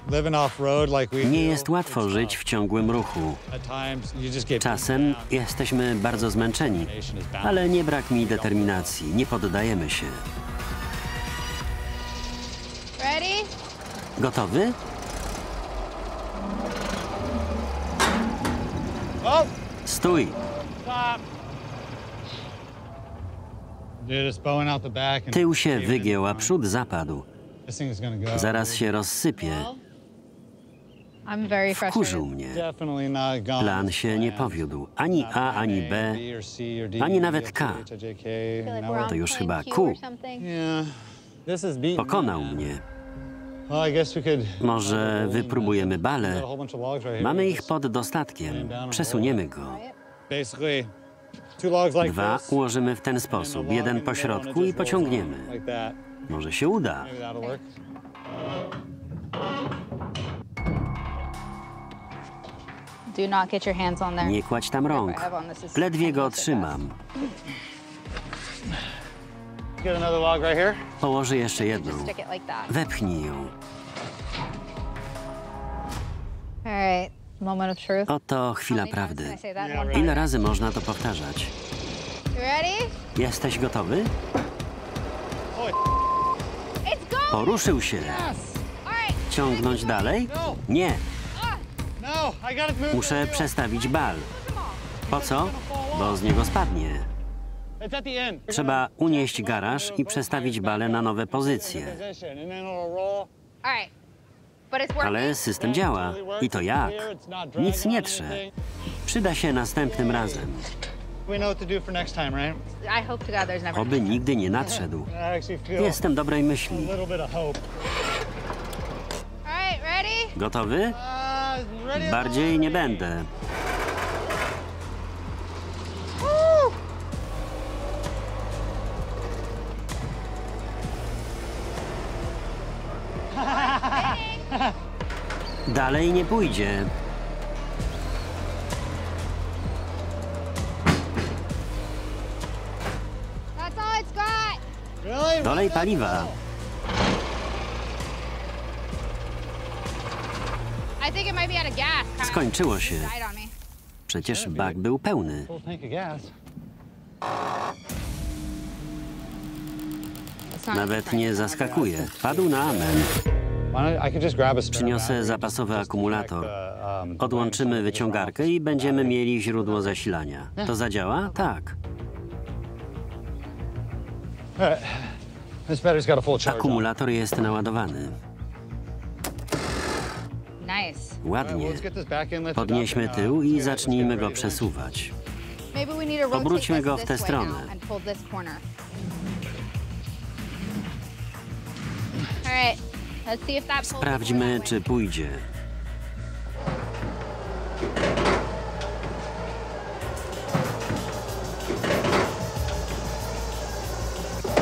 Nie jest łatwo żyć w ciągłym ruchu. Czasem jesteśmy bardzo zmęczeni, ale nie brak mi determinacji. Nie poddajemy się. Gotowy? Stój! Tył się wygiął, a przód zapadł. Zaraz się rozsypie. Wkurzył mnie. Plan się nie powiódł. Ani A, ani B, ani nawet K. To już chyba Q. Pokonał mnie. Może wypróbujemy bale? Mamy ich pod dostatkiem. Przesuniemy go. Dwa ułożymy w ten sposób. Jeden po środku i pociągniemy. Może się uda. Nie kładź tam rąk. Ledwie go otrzymam. Położę jeszcze jedną. Wepchnij ją. Oto chwila prawdy. Ile razy można to powtarzać? Jesteś gotowy? Poruszył się. Ciągnąć dalej? Nie. Muszę przestawić bal. Po co? Bo z niego spadnie. Trzeba unieść garaż i przestawić bale na nowe pozycje. Ale system działa. I to jak? Nic nie trze. Przyda się następnym razem. Oby nigdy nie nadszedł. Jestem dobrej myśli. Gotowy? Bardziej nie będę. Dalej nie pójdzie. Dolej paliwa. Skończyło się. Przecież bak był pełny. Nawet nie zaskakuje. Padł na amen. Przyniosę zapasowy akumulator. Odłączymy wyciągarkę i będziemy mieli źródło zasilania. To zadziała? Tak. Akumulator jest naładowany. Ładnie. Podnieśmy tył i zacznijmy go przesuwać. Obróćmy go w tę stronę. Sprawdźmy, czy pójdzie.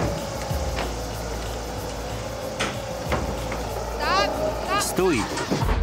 Stój!